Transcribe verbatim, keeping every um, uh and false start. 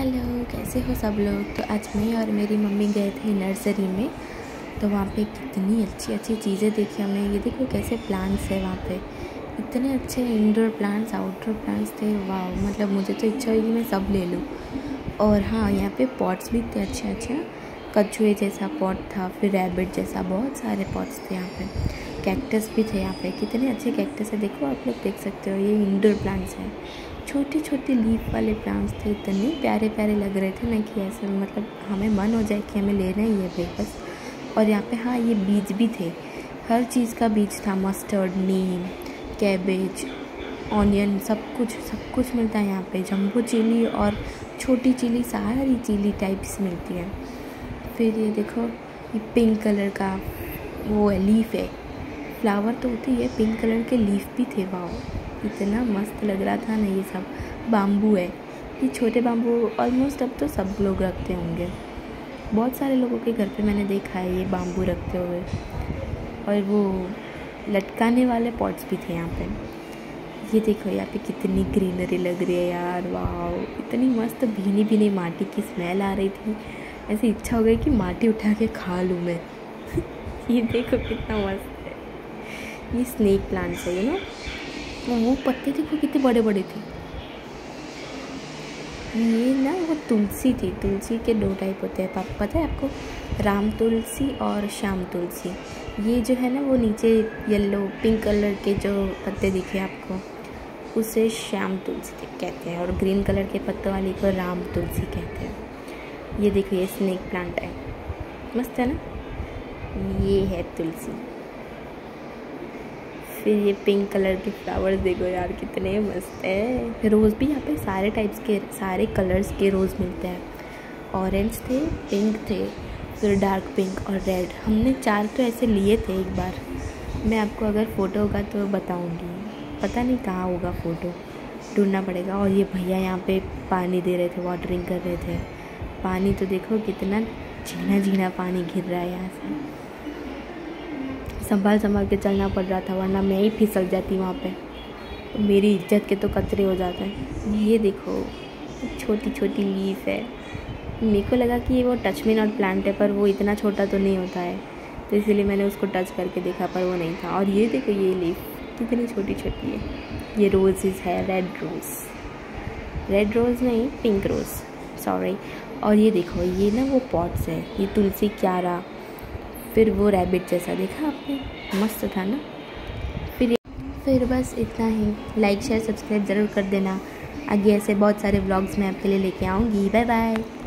Hello, कैसे हो सब लोग। तो आज मैं और मेरी मम्मी गए थे नर्सरी में। तो वहाँ पे कितनी अच्छी अच्छी चीज़ें देखी हमने। ये देखो कैसे प्लांट्स है वहाँ पे, इतने अच्छे इंडोर प्लांट्स आउटडोर प्लांट्स थे। वाह, मतलब मुझे तो इच्छा हुई कि मैं सब ले लूँ। और हाँ, यहाँ पे पॉट्स भी थे अच्छे अच्छे। कछुए जैसा पॉट था, फिर रैबिट जैसा, बहुत सारे पॉट्स थे यहाँ पे। कैक्टस भी थे यहाँ पे, कितने अच्छे कैक्टस है। देखो, आप लोग देख सकते हो, ये इंडोर प्लांट्स हैं। छोटी छोटी लीफ वाले प्लांट्स थे, इतने प्यारे प्यारे लग रहे थे ना कि ऐसे मतलब हमें मन हो जाए कि हमें लेना ही है भाई बस। और यहाँ पे हाँ, ये बीज भी थे, हर चीज़ का बीज था। मस्टर्ड, नीम, कैबेज, ऑनियन, सब कुछ सब कुछ मिलता है यहाँ पे। जम्बो चिली और छोटी चिली, सारी चिली टाइप्स मिलती है। फिर ये देखो, ये पिंक कलर का वो है, लीफ है। फ्लावर तो होती है, पिंक कलर के लीफ भी थे। वाह, इतना मस्त लग रहा था ना। ये सब बाम्बू है, ये छोटे बाम्बू ऑलमोस्ट अब तो सब लोग रखते होंगे। बहुत सारे लोगों के घर पे मैंने देखा है ये बाम्बू रखते हुए। और वो लटकाने वाले पॉट्स भी थे यहाँ पे। ये देखो, यहाँ पे कितनी ग्रीनरी लग रही है यार। वाह, इतनी मस्त भीनी भीनी माटी की स्मेल आ रही थी। ऐसी इच्छा हो गई कि माटी उठा के खा लूँ मैं। ये देखो कितना मस्त है। ये स्नेक प्लांट्स है, यू नो। वो पत्ते देखो कितने बड़े बड़े थे। ये ना वो तुलसी थी। तुलसी के दो टाइप होते हैं, पापा पता है आपको, राम तुलसी और श्याम तुलसी। ये जो है ना, वो नीचे येलो पिंक कलर के जो पत्ते दिखे आपको, उसे श्याम तुलसी कहते हैं। और ग्रीन कलर के पत्तों वाली को राम तुलसी कहते हैं। ये देखो, ये स्नेक प्लांट है, मस्त है ना। ये है तुलसी। फिर ये पिंक कलर के फ्लावर्स देखो यार, कितने मस्त है। रोज़ भी यहाँ पे सारे टाइप्स के, सारे कलर्स के रोज़ मिलते हैं। ऑरेंज थे, पिंक थे, फिर डार्क पिंक और रेड। हमने चार तो ऐसे लिए थे एक बार। मैं आपको अगर फ़ोटो होगा तो बताऊँगी, पता नहीं कहाँ होगा फ़ोटो, ढूंढना पड़ेगा। और ये भैया यहाँ पे पानी दे रहे थे, वाटरिंग कर रहे थे। पानी तो देखो कितना झीना झीना पानी गिर रहा है यहाँ से। संभाल संभाल के चलना पड़ रहा था, वरना मैं ही फिसल जाती वहाँ पे। मेरी इज्जत के तो कचरे हो जाते हैं। ये देखो, छोटी छोटी लीफ है। मेरे को लगा कि ये वो टच मी नॉट प्लांट है, पर वो इतना छोटा तो नहीं होता है, तो इसीलिए मैंने उसको टच करके देखा, पर वो नहीं था। और ये देखो, ये लीफ कितनी छोटी छोटी है। ये रोजेज़ है, रेड रोज़, रेड रोज़ नहीं, पिंक रोज़, सॉरी। और ये देखो, ये ना वो पॉट्स है, ये तुलसी क्यारा, फिर वो रैबिट जैसा देखा आपने, मस्त था ना। फिर फिर बस इतना ही। लाइक शेयर सब्सक्राइब ज़रूर कर देना। आगे ऐसे बहुत सारे व्लॉग्स मैं आपके लिए लेके आऊँगी। Bye bye.